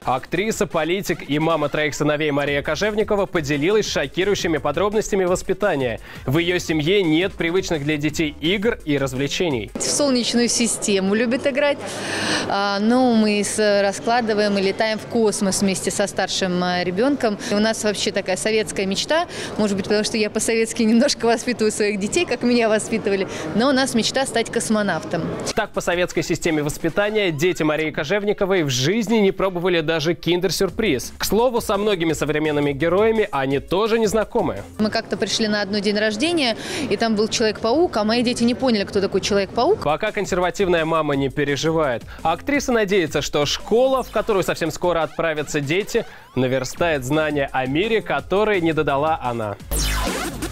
Актриса, политик и мама троих сыновей Мария Кожевникова поделилась шокирующими подробностями воспитания. В ее семье нет привычных для детей игр и развлечений. В солнечную систему любит играть. Но мы раскладываем и летаем в космос вместе со старшим ребенком. У нас вообще такая советская мечта. Может быть, потому что я по-советски немножко воспитываю своих детей, как меня воспитывали. Но у нас мечта стать космонавтом. Так, по советской системе воспитания дети Марии Кожевниковой в жизни не пробовали даже киндер-сюрприз. К слову, со многими современными героями они тоже не знакомы. Мы как-то пришли на одно день рождения, и там был Человек-паук, а мои дети не поняли, кто такой Человек-паук. Пока консервативная мама не переживает. А актриса надеется, что школа, в которую совсем скоро отправятся дети, наверстает знания о мире, которые не додала она.